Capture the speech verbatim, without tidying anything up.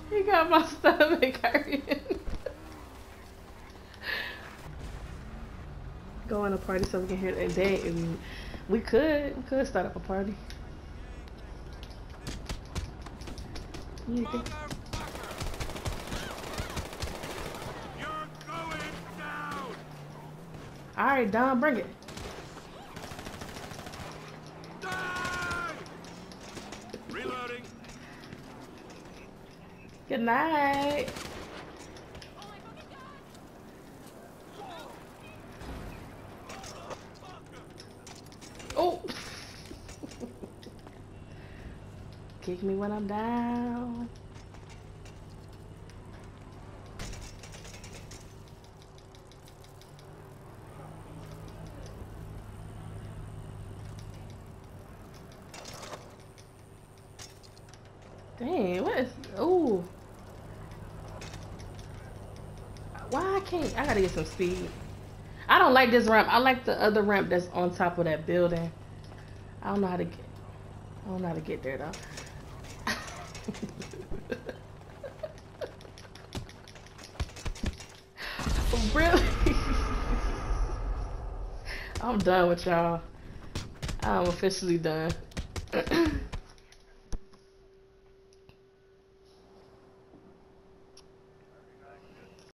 He got my stomach hurting. Go on a party so we can hear that day. And we could, we could start up a party. You think? You're going down. All right, Don, bring it. Die! Reloading. Good night. Oh. Kick me when I'm down. Dang, what is, ooh. Why I can't, I gotta get some speed. I don't like this ramp. I like the other ramp that's on top of that building. I don't know how to get, I don't know how to get there though. Really? I'm done with y'all. I'm officially done.